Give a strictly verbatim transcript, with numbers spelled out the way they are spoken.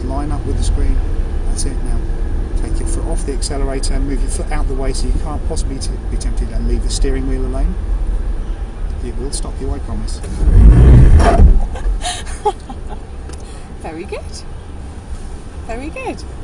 just line up with the screen. That's it. Now take your foot off the accelerator and move your foot out the way so you can't possibly t be tempted and leave the steering wheel alone. It will stop you, I promise. Very good. Very good.